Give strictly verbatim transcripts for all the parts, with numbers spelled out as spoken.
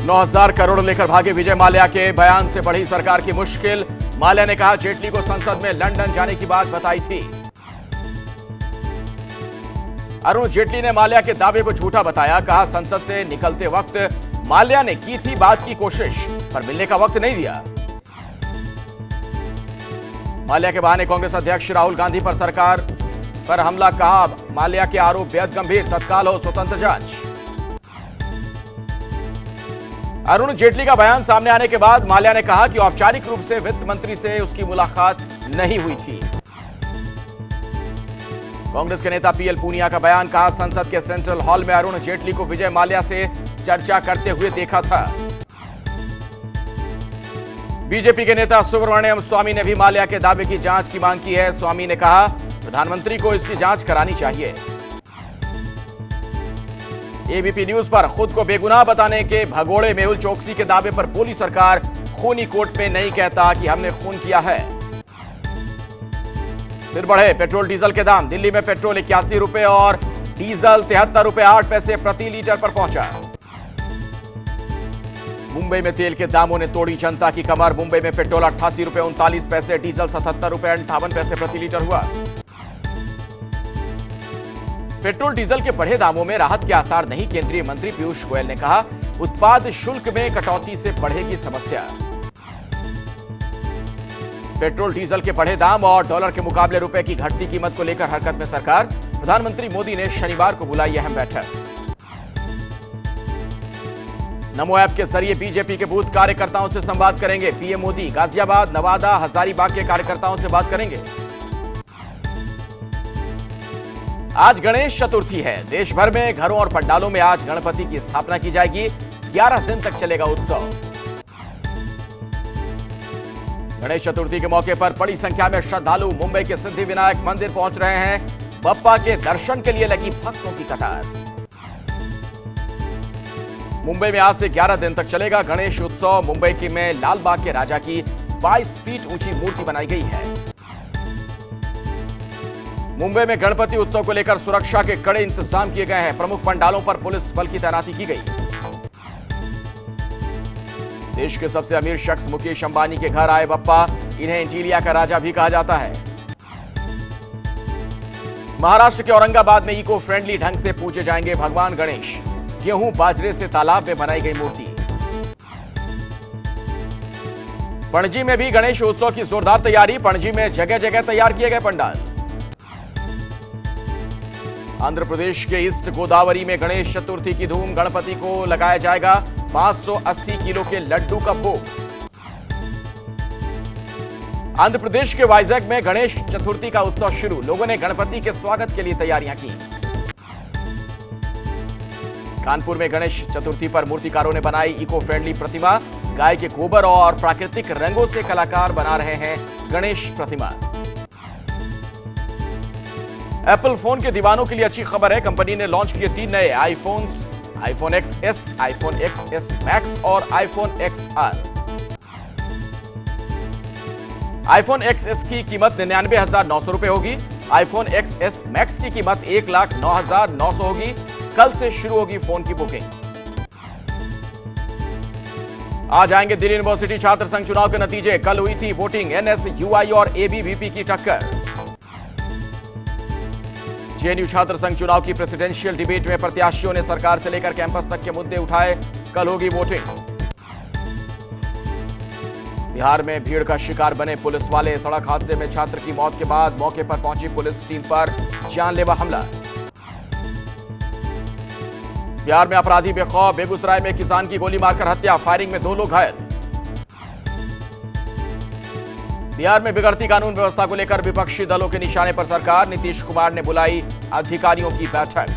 नौ हज़ार करोड़ लेकर भागे विजय माल्या के बयान से बढ़ी सरकार की मुश्किल। माल्या ने कहा, जेटली को संसद में लंदन जाने की बात बताई थी। अरुण जेटली ने माल्या के दावे को झूठा बताया। कहा, संसद से निकलते वक्त माल्या ने की थी बात की कोशिश, पर मिलने का वक्त नहीं दिया। माल्या के बहाने कांग्रेस अध्यक्ष राहुल गांधी पर सरकार पर हमला। कहा, माल्या के आरोप बेहद गंभीर, तत्काल हो स्वतंत्र जांच। अरुण जेटली का बयान सामने आने के बाद माल्या ने कहा कि औपचारिक रूप से वित्त मंत्री से उसकी मुलाकात नहीं हुई थी। कांग्रेस के नेता पीएल पूनिया का बयान। कहा, संसद के सेंट्रल हॉल में अरुण जेटली को विजय माल्या से चर्चा करते हुए देखा था। बीजेपी के नेता सुब्रमण्यम स्वामी ने भी माल्या के दावे की जांच की मांग की है। स्वामी ने कहा, प्रधानमंत्री को इसकी जांच करानी चाहिए। एबीपी न्यूज पर खुद को बेगुनाह बताने के भगोड़े मेहुल चोकसी के दावे पर बोली सरकार, खूनी कोर्ट में नहीं कहता कि हमने खून किया है। फिर बढ़े पेट्रोल डीजल के दाम। दिल्ली में पेट्रोल इक्यासी रुपए और डीजल तिहत्तर रुपए आठ पैसे प्रति लीटर पर पहुंचा। मुंबई में तेल के दामों ने तोड़ी जनता की कमर। मुंबई में पेट्रोल अट्ठासी रुपए उनतालीस पैसे, डीजल सतहत्तर रुपए अंठावन पैसे प्रति लीटर हुआ। पेट्रोल डीजल के बढ़े दामों में राहत के आसार नहीं। केंद्रीय मंत्री पीयूष गोयल ने कहा, उत्पाद शुल्क में कटौती से बढ़ेगी समस्या। पेट्रोल डीजल के बढ़े दाम और डॉलर के मुकाबले रुपए की घटती कीमत को लेकर हरकत में सरकार। प्रधानमंत्री मोदी ने शनिवार को बुलाई अहम बैठक। नमो ऐप के जरिए बीजेपी के बूथ कार्यकर्ताओं से संवाद करेंगे पीएम मोदी। गाजियाबाद, नवादा, हजारीबाग के कार्यकर्ताओं से बात करेंगे। आज गणेश चतुर्थी है। देश भर में घरों और पंडालों में आज गणपति की स्थापना की जाएगी। ग्यारह दिन तक चलेगा उत्सव। गणेश चतुर्थी के मौके पर बड़ी संख्या में श्रद्धालु मुंबई के सिद्धि विनायक मंदिर पहुंच रहे हैं। बप्पा के दर्शन के लिए लगी भक्तों की कतार। मुंबई में आज से ग्यारह दिन तक चलेगा गणेश उत्सव। मुंबई की में लालबाग के राजा की बाईस फीट ऊंची मूर्ति बनाई गई है। मुंबई में गणपति उत्सव को लेकर सुरक्षा के कड़े इंतजाम किए गए हैं। प्रमुख पंडालों पर पुलिस बल की तैनाती की गई। देश के सबसे अमीर शख्स मुकेश अंबानी के घर आए बप्पा। इन्हें इंटीरिया का राजा भी कहा जाता है। महाराष्ट्र के औरंगाबाद में इको फ्रेंडली ढंग से पूजे जाएंगे भगवान गणेश। गेहूं बाजरे से तालाब में बनाई गई मूर्ति। पणजी में भी गणेश उत्सव की जोरदार तैयारी। पणजी में जगह जगह तैयार किए गए पंडाल। आंध्र प्रदेश के ईस्ट गोदावरी में गणेश चतुर्थी की धूम। गणपति को लगाया जाएगा पांच सौ अस्सी किलो के लड्डू का भोग। आंध्र प्रदेश के वाइजैग में गणेश चतुर्थी का उत्सव शुरू। लोगों ने गणपति के स्वागत के लिए तैयारियां की। कानपुर में गणेश चतुर्थी पर मूर्तिकारों ने बनाई इको फ्रेंडली प्रतिमा। गाय के गोबर और प्राकृतिक रंगों से कलाकार बना रहे हैं गणेश प्रतिमा। एप्पल फोन के दीवानों के लिए अच्छी खबर है। कंपनी ने लॉन्च किए तीन नए iPhones, iPhone X S, iPhone X S Max और iPhone X R. IPhone X S की कीमत निन्यानवे हजार नौ सौ रुपए होगी। आईफोन एक्स एस मैक्स की कीमत एक लाख नौ हजार नौ सौ होगी। कल से शुरू होगी फोन की बुकिंग। आज आएंगे दिल्ली यूनिवर्सिटी छात्र संघ चुनाव के नतीजे। कल हुई थी वोटिंग। एनएस, यूआई और एबीवीपी की टक्कर। जेएनयू छात्र संघ चुनाव की प्रेसिडेंशियल डिबेट में प्रत्याशियों ने सरकार से लेकर कैंपस तक के मुद्दे उठाए। कल होगी वोटिंग। बिहार में भीड़ का शिकार बने पुलिस वाले। सड़क हादसे में छात्र की मौत के बाद मौके पर पहुंची पुलिस टीम पर जानलेवा हमला। बिहार में अपराधी बेखौफ। बेगूसराय में किसान की गोली मारकर हत्या। फायरिंग में दो लोग घायल। बिहार में बिगड़ती कानून व्यवस्था को लेकर विपक्षी दलों के निशाने पर सरकार। नीतीश कुमार ने बुलाई अधिकारियों की बैठक।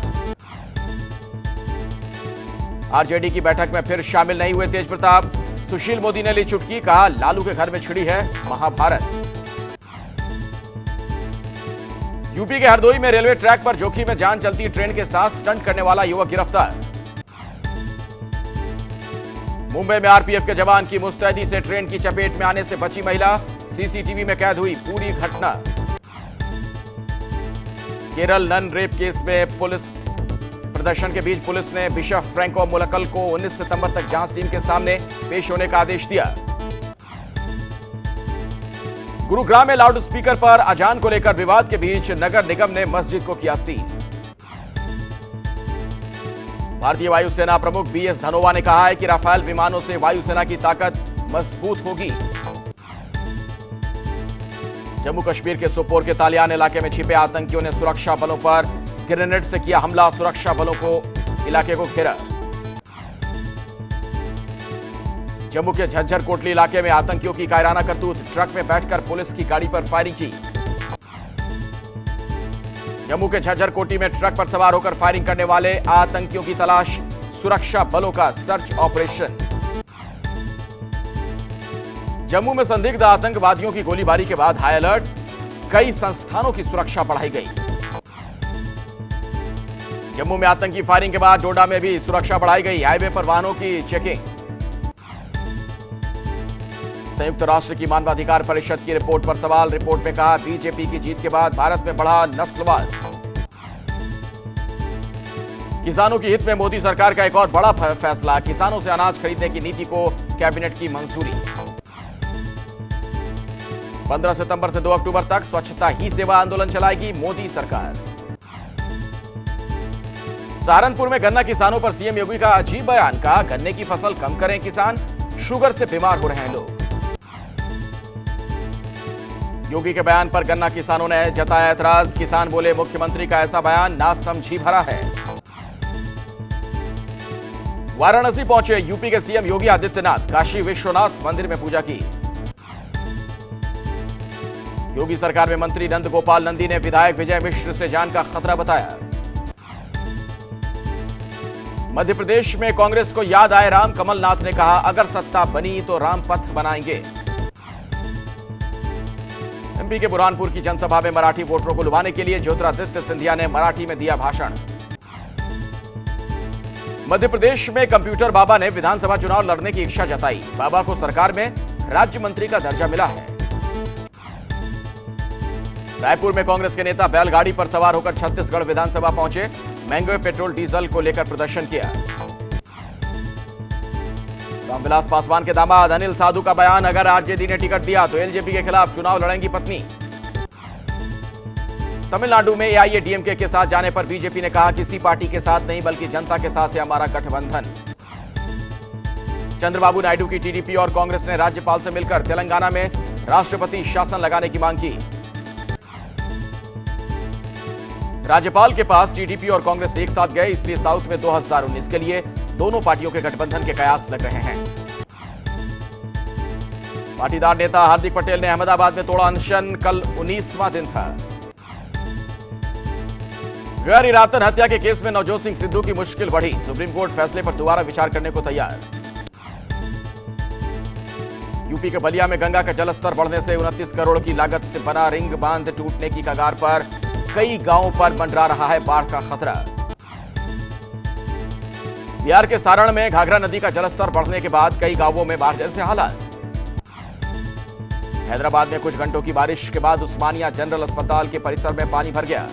आरजेडी की बैठक में फिर शामिल नहीं हुए तेज प्रताप। सुशील मोदी ने ली चुटकी। कहा, लालू के घर में छिड़ी है महाभारत। यूपी के हरदोई में रेलवे ट्रैक पर जोखिम में जान चलती ट्रेन के साथ स्टंट करने वाला युवक गिरफ्तार। मुंबई में आरपीएफ के जवान की मुस्तैदी से ट्रेन की चपेट में आने से बची महिला। सीसीटीवी में कैद हुई पूरी घटना। केरल नन रेप केस में पुलिस प्रदर्शन के बीच पुलिस ने बिशप फ्रैंको मुलक्कल को उन्नीस सितंबर तक जांच टीम के सामने पेश होने का आदेश दिया। गुरुग्राम में लाउड स्पीकर पर अजान को लेकर विवाद के बीच नगर निगम ने मस्जिद को किया सील। भारतीय वायुसेना प्रमुख बी एस धनोवा ने कहा है कि राफेल विमानों से वायुसेना की ताकत मजबूत होगी। जम्मू कश्मीर के सोपोर के तालियान इलाके में छिपे आतंकियों ने सुरक्षा बलों पर ग्रेनेड से किया हमला। सुरक्षा बलों को इलाके को घेरा। जम्मू के झज्जर कोटली इलाके में आतंकियों की कायराना करतूत। ट्रक में बैठकर पुलिस की गाड़ी पर फायरिंग की। जम्मू के झज्जर कोटी में ट्रक पर सवार होकर फायरिंग करने वाले आतंकियों की तलाश। सुरक्षा बलों का सर्च ऑपरेशन। जम्मू में संदिग्ध आतंकवादियों की गोलीबारी के बाद हाई अलर्ट। कई संस्थानों की सुरक्षा बढ़ाई गई। जम्मू में आतंकी फायरिंग के बाद डोडा में भी सुरक्षा बढ़ाई गई। हाईवे पर वाहनों की चेकिंग। संयुक्त राष्ट्र की मानवाधिकार परिषद की रिपोर्ट पर सवाल। रिपोर्ट में कहा बीजेपी की जीत के बाद भारत में बढ़ा नस्लवाद। किसानों के हित में मोदी सरकार का एक और बड़ा फैसला। किसानों से अनाज खरीदने की नीति को कैबिनेट की मंजूरी। पंद्रह सितंबर से दो अक्टूबर तक स्वच्छता ही सेवा आंदोलन चलाएगी मोदी सरकार। सहारनपुर में गन्ना किसानों पर सीएम योगी का अजीब बयान। कहा गन्ने की फसल कम करें किसान, शुगर से बीमार हो रहे हैं लोग। योगी के बयान पर गन्ना किसानों ने जताया ऐतराज। किसान बोले मुख्यमंत्री का ऐसा बयान नासमझी भरा है। वाराणसी पहुंचे यूपी के सीएम योगी आदित्यनाथ। काशी विश्वनाथ मंदिर में पूजा की। योगी सरकार में मंत्री नंद गोपाल नंदी ने विधायक विजय मिश्र से जान का खतरा बताया। मध्य प्रदेश में कांग्रेस को याद आए राम। कमलनाथ ने कहा अगर सत्ता बनी तो राम पथ बनाएंगे। एमपी के बुरहानपुर की जनसभा में मराठी वोटरों को लुभाने के लिए ज्योतिरादित्य सिंधिया ने मराठी में दिया भाषण। मध्य प्रदेश में कंप्यूटर बाबा ने विधानसभा चुनाव लड़ने की इच्छा जताई। बाबा को सरकार में राज्य मंत्री का दर्जा मिला है। रायपुर में कांग्रेस के नेता बैलगाड़ी पर सवार होकर छत्तीसगढ़ विधानसभा पहुंचे। महंगे पेट्रोल डीजल को लेकर प्रदर्शन किया। रामविलास पासवान के दामाद अनिल साधु का बयान। अगर आरजेडी ने टिकट दिया तो एलजेपी के खिलाफ चुनाव लड़ेंगी पत्नी। तमिलनाडु में एआईएडीएमके के साथ जाने पर बीजेपी ने कहा किसी पार्टी के साथ नहीं बल्कि जनता के साथ है हमारा गठबंधन। चंद्रबाबू नायडू की टीडीपी और कांग्रेस ने राज्यपाल से मिलकर तेलंगाना में राष्ट्रपति शासन लगाने की मांग की। राज्यपाल के पास टीडीपी और कांग्रेस एक साथ गए, इसलिए साउथ में दो हज़ार उन्नीस के लिए दोनों पार्टियों के गठबंधन के कयास लग रहे हैं। पाटीदार नेता हार्दिक पटेल ने अहमदाबाद में तोड़ा अनशन। कल उन्नीसवां दिन था। गैर इरादतन हत्या के केस में नवजोत सिंह सिद्धू की मुश्किल बढ़ी। सुप्रीम कोर्ट फैसले पर दोबारा विचार करने को तैयार। यूपी के बलिया में गंगा का जलस्तर बढ़ने से उनतीस करोड़ की लागत से बना रिंग बांध टूटने की कगार पर। कई गांवों पर मंडरा रहा है बाढ़ का खतरा। बिहार के सारण में घाघरा नदी का जलस्तर बढ़ने के बाद कई गांवों में बाढ़ जैसे हालात। हैदराबाद में कुछ घंटों की बारिश के बाद उस्मानिया जनरल अस्पताल के परिसर में पानी भर गया।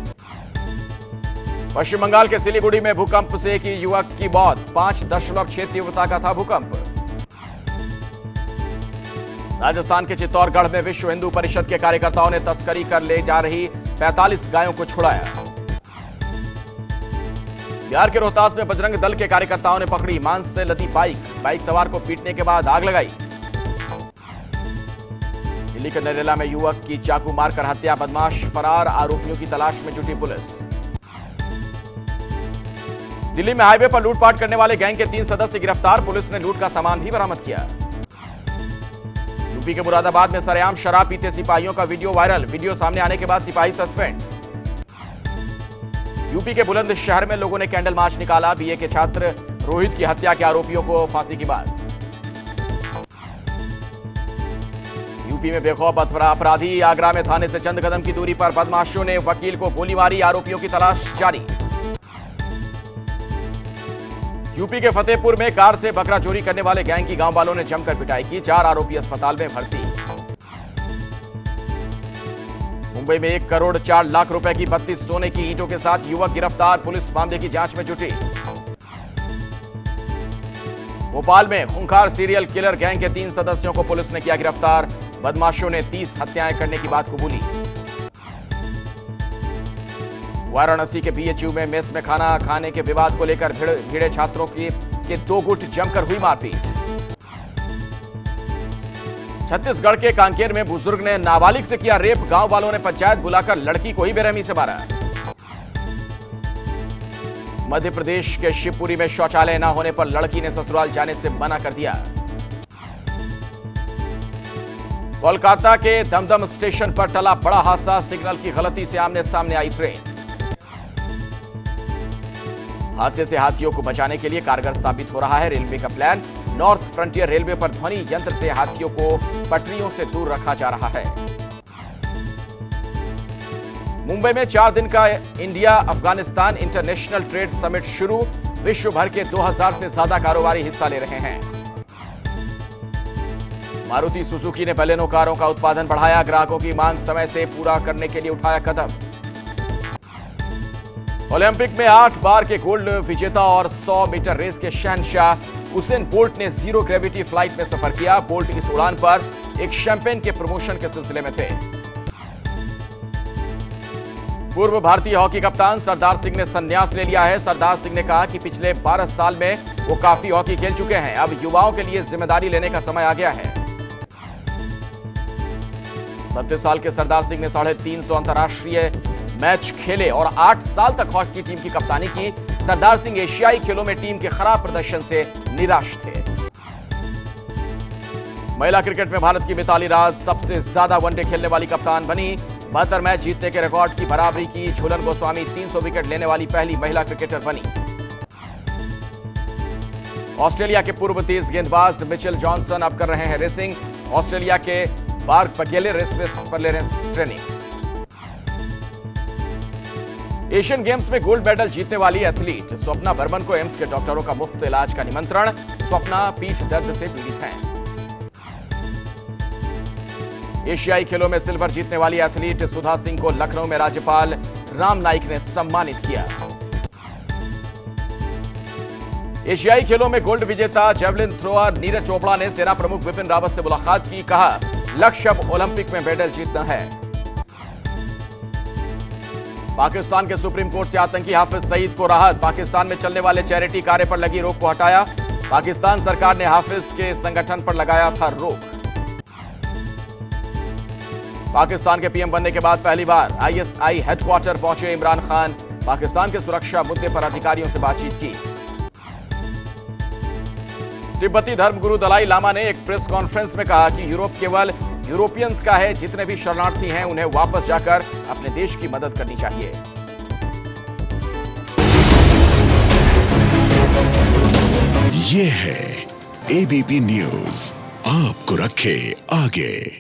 पश्चिम बंगाल के सिलीगुड़ी में भूकंप से एक युवक की मौत। पांच दशमलव छह तीव्रता का था भूकंप। राजस्थान के चित्तौड़गढ़ में विश्व हिंदू परिषद के कार्यकर्ताओं ने तस्करी कर ले जा रही पैंतालीस गायों को छुड़ाया। बिहार के रोहतास में बजरंग दल के कार्यकर्ताओं ने पकड़ी मांस से लदी बाइक। बाइक सवार को पीटने के बाद आग लगाई। दिल्ली के नरेला में युवक की चाकू मारकर हत्या। बदमाश फरार, आरोपियों की तलाश में जुटी पुलिस। दिल्ली में हाईवे पर लूटपाट करने वाले गैंग के तीन सदस्य गिरफ्तार। पुलिस ने लूट का सामान भी बरामद किया। यूपी के मुरादाबाद में सरेआम शराब पीते सिपाहियों का वीडियो वायरल। वीडियो सामने आने के बाद सिपाही सस्पेंड। यूपी के बुलंदशहर में लोगों ने कैंडल मार्च निकाला। बीए के छात्र रोहित की हत्या के आरोपियों को फांसी की मांग। यूपी में बेखौफ अपराधी। आगरा में थाने से चंद कदम की दूरी पर बदमाशों ने वकील को गोली मारी। आरोपियों की तलाश जारी। यूपी के फतेहपुर में कार से बकरा चोरी करने वाले गैंग की गांव वालों ने जमकर पिटाई की। चार आरोपी अस्पताल में भर्ती। मुंबई में एक करोड़ चार लाख रुपए की बत्तीस सोने की ईंटों के साथ युवक गिरफ्तार, पुलिस मामले की जांच में जुटी। भोपाल में खूंखार सीरियल किलर गैंग के तीन सदस्यों को पुलिस ने किया गिरफ्तार, बदमाशों ने तीस हत्याएं करने की बात कबूली। वाराणसी के बीएचयू में मेस में खाना खाने के विवाद को लेकर भिड़े छात्रों की के दो गुट जमकर हुई मारपीट। छत्तीसगढ़ के कांकेर में बुजुर्ग ने नाबालिग से किया रेप, गांव वालों ने पंचायत बुलाकर लड़की को ही बेरहमी से मारा। मध्य प्रदेश के शिवपुरी में शौचालय न होने पर लड़की ने ससुराल जाने से मना कर दिया। कोलकाता के दमदम स्टेशन पर टला बड़ा हादसा, सिग्नल की गलती से आमने सामने आई ट्रेन। हादसे से हाथियों को बचाने के लिए कारगर साबित हो रहा है रेलवे का प्लान। नॉर्थ फ्रंटियर रेलवे पर ध्वनि यंत्र से हाथियों को पटरियों से दूर रखा जा रहा है। मुंबई में चार दिन का India Afghanistan international trade summit शुरू, विश्व भर के दो हज़ार से ज्यादा कारोबारी हिस्सा ले रहे हैं। मारुति सुजुकी ने बलेनो कारों का उत्पादन बढ़ाया, ग्राहकों की मांग समय से पूरा करने के लिए उठाया कदम। ओलंपिक में आठ बार के गोल्ड विजेता और सौ मीटर रेस के शहंशाह उसेन बोल्ट ने जीरो ग्रेविटी फ्लाइट में सफर किया। बोल्ट इस उड़ान पर एक शैंपेन के प्रमोशन के सिलसिले में थे। पूर्व भारतीय हॉकी कप्तान सरदार सिंह ने संन्यास ले लिया है। सरदार सिंह ने कहा कि पिछले बारह साल में वो काफी हॉकी खेल चुके हैं, अब युवाओं के लिए जिम्मेदारी लेने का समय आ गया है। बत्तीस साल के सरदार सिंह ने साढ़े तीन सौ अंतर्राष्ट्रीय मैच खेले और आठ साल तक हॉकी टीम की कप्तानी की। सरदार सिंह एशियाई खेलों में टीम के खराब प्रदर्शन से निराश थे। महिला क्रिकेट में भारत की मिताली राज सबसे ज्यादा वनडे खेलने वाली कप्तान बनी। बहत्तर मैच जीतने के रिकॉर्ड की बराबरी की। झूलन गोस्वामी तीन सौ विकेट लेने वाली पहली महिला क्रिकेटर बनी। ऑस्ट्रेलिया के पूर्व तेज गेंदबाज मिचेल जॉनसन अब कर रहे हैं रेसिंग। ऑस्ट्रेलिया के बार्क बगेले रेस पर ले रहे हैं ट्रेनिंग। एशियन गेम्स में गोल्ड मेडल जीतने वाली एथलीट स्वप्ना बर्मन को एम्स के डॉक्टरों का मुफ्त इलाज का निमंत्रण। स्वप्ना पीठ दर्द से पीड़ित हैं। एशियाई खेलों में सिल्वर जीतने वाली एथलीट सुधा सिंह को लखनऊ में राज्यपाल राम नाईक ने सम्मानित किया। एशियाई खेलों में गोल्ड विजेता जेवलिन थ्रोअर नीरज चोपड़ा ने सेना प्रमुख विपिन रावत से मुलाकात की। कहा, लक्ष्य अब ओलंपिक में मेडल जीतना है। पाकिस्तान के सुप्रीम कोर्ट से आतंकी हाफिज सईद को राहत। पाकिस्तान में चलने वाले चैरिटी कार्य पर लगी रोक को हटाया। पाकिस्तान सरकार ने हाफिज के संगठन पर लगाया था रोक। पाकिस्तान के पीएम बनने के बाद पहली बार आईएसआई हेडक्वार्टर पहुंचे इमरान खान। पाकिस्तान के सुरक्षा मुद्दे पर अधिकारियों से बातचीत की। तिब्बती धर्मगुरु दलाई लामा ने एक प्रेस कॉन्फ्रेंस में कहा कि यूरोप केवल यूरोपियंस का है, जितने भी शरणार्थी हैं उन्हें वापस जाकर अपने देश की मदद करनी चाहिए। ये है एबीपी न्यूज, आपको रखे आगे।